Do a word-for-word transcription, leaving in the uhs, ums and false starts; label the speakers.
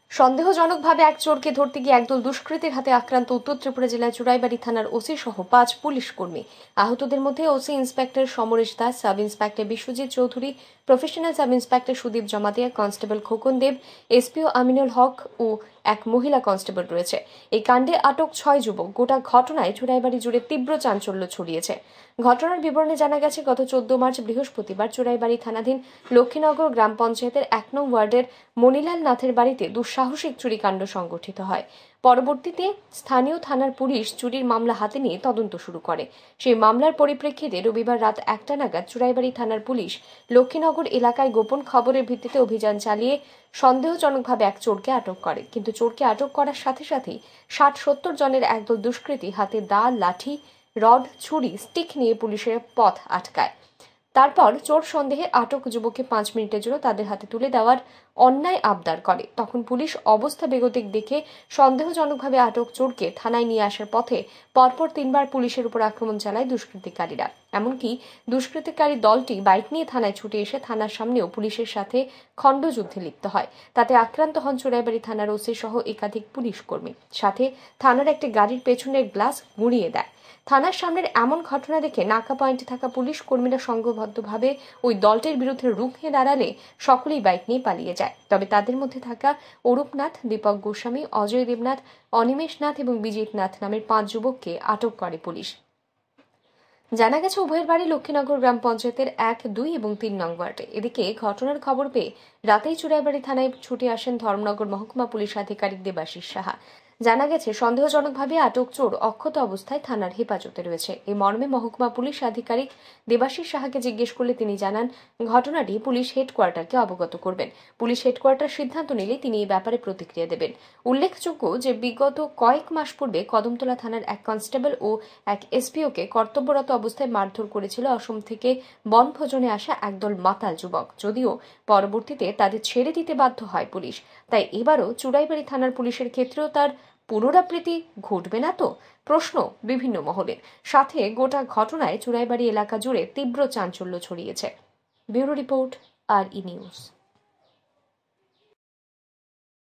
Speaker 1: সন্দেহজনকভাবে এক চোরকে ধরতে গিয়ে একদল দুষ্কৃতীর হাতে আক্রান্ত উত্তর ত্রিপুরা জেলার চুড়াইবাড়ি থানার ওসি সহ পাঁচ পুলিশ কর্মী। আহতদের মধ্যে OC inspector Samaresh Das, sub inspector Biswajit Chowdhury, professional sub inspector Sudip Jamatia, constable Khokan Deb, SPO Aminul Haque ও এক মহিলা কনস্টেবল রয়েছে। এই কাণ্ডে আটক ছয় যুবক। গোটা ঘটনায় চুড়াইবাড়ি জুড়ে তীব্র চাঞ্চল্য ছড়িয়েছে। ঘটনার বিবরণে জানা গেছে, গত চোদ্দ মার্চ বৃহস্পতিবার চুড়াইবাড়ি থানাধীন লক্ষ্মীনগর গ্রাম পঞ্চায়েতের এক নং ওয়ার্ডের মনিলাল নাথের বাড়িতে দুঃসাহসিক চুরিকাণ্ড সংঘটিত হয়। পরবর্তীতে স্থানীয় থানার পুলিশ চুরির মামলা হাতে নিয়ে তদন্ত শুরু করে। সেই মামলার পরিপ্রেক্ষিতে রবিবার রাত একটা নাগাদ চুড়াইবাড়ি থানার পুলিশ লক্ষ্মীনগর এলাকায় গোপন খবরের ভিত্তিতে অভিযান চালিয়ে সন্দেহজনকভাবে এক চোরকে আটক করে। কিন্তু চোরকে আটক করার সাথে সাথেই ষাট সত্তর জনের একদল দুষ্কৃতী হাতে দা, লাঠি, রড, ছুরি, স্টিক নিয়ে পুলিশের পথ আটকায়। তারপর চোর সন্দেহে আটক যুবককে পাঁচ মিনিটের জন্য তাদের হাতে তুলে দেওয়ার অন্যায় আবদার করে। তখন পুলিশ অবস্থা বেগতিক দেখে সন্দেহজনকভাবে আটক চোরকে থানায় নিয়ে আসার পথে পরপর তিনবার পুলিশের উপর আক্রমণ চালায় দুষ্কৃতিকারীরা। এমনকি দুষ্কৃতিকারী দলটি বাইক নিয়ে থানায় ছুটে এসে থানার সামনেও পুলিশের সাথে খণ্ডযুদ্ধে লিপ্ত হয়। তাতে আক্রান্ত হন চুড়াইবাড়ি থানার ওসি সহ একাধিক পুলিশ কর্মী। সাথে থানার একটি গাড়ির পেছনের গ্লাস গুঁড়িয়ে দেয়। থানার সামনের এমন ঘটনা দেখে নাকা পয়েন্টে থাকা পুলিশ কর্মীরা সংঘবদ্ধভাবে ওই দলটির বিরুদ্ধে রুখে দাঁড়ালে সকলেই বাইক নিয়ে পালিয়ে যায়। তবে তাদের মধ্যে থাকা অরূপনাথ, দীপক গোস্বামী, অজয় দেবনাথ, অনিমেষ নাথ এবং বিজিত নাথ নামের পাঁচ যুবককে আটক করে পুলিশ। জানা গেছে, উভয়ের বাড়ি লক্ষ্মীনগর গ্রাম পঞ্চায়েতের এক, দুই এবং তিন নং ওয়ার্ডে। এদিকে ঘটনার খবর পেয়ে রাতেই চুড়াইবাড়ি থানায় ছুটে আসেন ধর্মনগর মহকুমা পুলিশ আধিকারিক দেবাশিস সাহা। জানা গেছে, সন্দেহজনকভাবে আটক চোর অক্ষত অবস্থায় থানার হেফাজতে রয়েছে। এই মর্মে মহকুমা পুলিশ আধিকারিক দেবাশিস সাহাকে জিজ্ঞেস করলে তিনি জানান, ঘটনাটি পুলিশ হেডকোয়ার্টারকে অবগত করবেন। পুলিশ হেডকোয়ার্টার সিদ্ধান্ত নিলে তিনি এই ব্যাপারে প্রতিক্রিয়া দেবেন। উল্লেখযোগ্য যে বিগত কয়েক মাস পূর্বে কদমতলা থানার এক কনস্টেবল ও এক এসপিওকে কর্তব্যরত অবস্থায় মারধর করেছিল অসম থেকে বনভোজনে আসা একদল মাতাল যুবক। যদিও পরবর্তীতে তাদের ছেড়ে দিতে বাধ্য হয় পুলিশ। তাই এবারও চুড়াইবাড়ি থানার পুলিশের ক্ষেত্রেও তার পুনরাবৃত্তি ঘটবে না তো, প্রশ্ন বিভিন্ন মহলের। সাথে গোটা ঘটনায় চুড়াইবাড়ি এলাকা জুড়ে তীব্র চাঞ্চল্য ছড়িয়েছে। Bureau report, R E news.